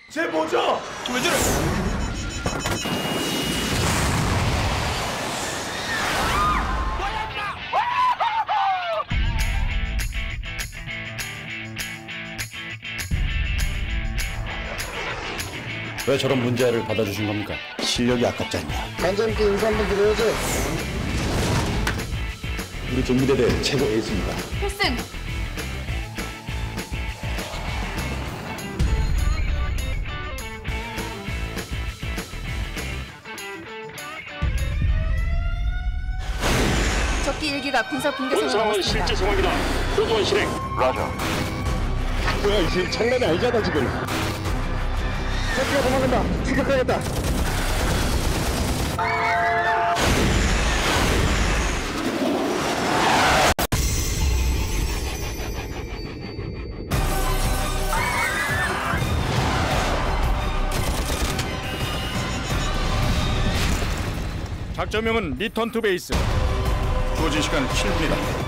쟤 뭐죠? 왜 저래? 왜 저런 문제를 받아주신 겁니까? 실력이 아깝지 않냐? 간장께 인사 한번 드려야지. 우리 경비대대 최고 에이스입니다. 필승! 적기 1기가 군사 붕괴선을 상황은 넘었습니다. 실제 상황이다. 고도원 실행. 뭐야, 이제 장난이 아니잖아, 지금. 새끼가 도망간다. 추격하겠다. 작전명은 리턴 투 베이스. 주어진 시간 7분이다.